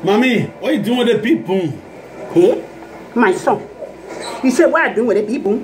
Mommy, what you doing with the people? Hey, my son. You say what I doing with the people?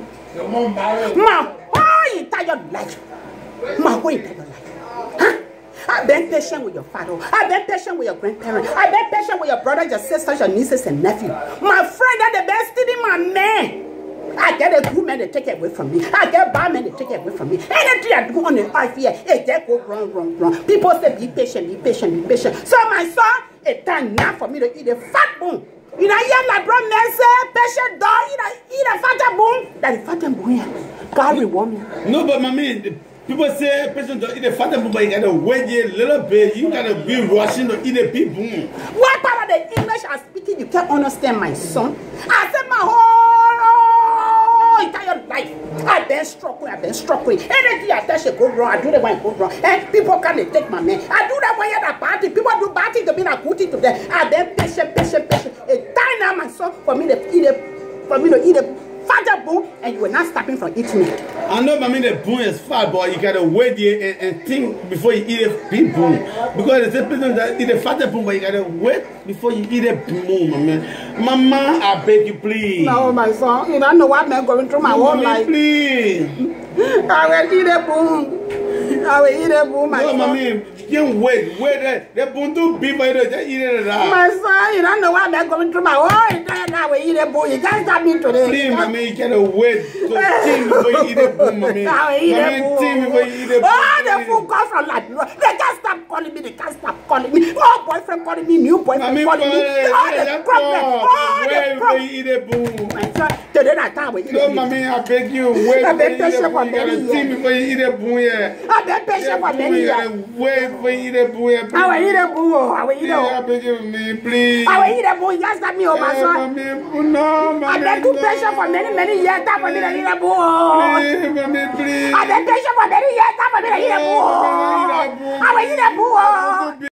Ma, why you tie your life? Ma, why you tie your life? Huh? I've been patient with your father. I've been patient with your grandparents. I've been patient with your brothers, your sisters, your nieces, and nephews. My friend, are the best in my man. I get a good man to take it away from me. I get a bad man to take it away from me. Anything I do on the earth here, it just go wrong. People say be patient, be patient, be patient. So my son, it's time now for me to eat a fat bone. You know, yeah, my brother man say, patient dog, eat a fatter bone. That is fatter bone, yeah. God reward me. No, but mommy, people say patient dog eat a fatter bone, but you gotta wait a little bit. You gotta be rushing to eat a big bone. What part of the English I'm speaking you can't understand, my son? I said my whole entire life. I've been struggling. Anything I touch it go wrong. I do that when it go wrong. And people can't take my man. I do that when you're bad thing. People do bad thing to me and good thing to them. I've been patient. It's time now, my son, for me to eat a fatter bone, and you are not stopping from eating it. I know, mommy, the bone is fat, but you gotta wait there and think before you eat a big bone. Because there's a person that eat a fatter bone, but you gotta wait before you eat a bone, man. Mama, I beg you, please. No, my son, you don't know what I'm going through my whole life. Please. I will eat a bone. I will eat a bone, my son. No, mommy. Can't wait that bone too big for you to just eat it. My son, you don't know what I'm going through my whole entire life. I will eat a bone. You can't stop me today. Please, mommy, you gotta wait to think before you eat a bone, mommy. I will eat a bone. Think before you eat a bone. Oh, the food comes from Liberia. They can't stop calling me. They can't stop calling me. Oh, boyfriend calling me. New boyfriend calling me. Oh, the problem. Oh, the problem. Eat a bone. My son, today I can't wait. No, mommy, I beg you. Wait. I've been patient for many years. Think before you eat a bone, yeah. I've been patient for many years. Wait before you eat a bone. I will eat a boo. I will eat a boo. I beg you, me, please. I will eat a boo. Just let me over, son. No, I've been too patient for many years. Time for me to eat a boo. Please, mommy, please. I've been patient for many years. Time for me to eat a boo. I will eat a boo.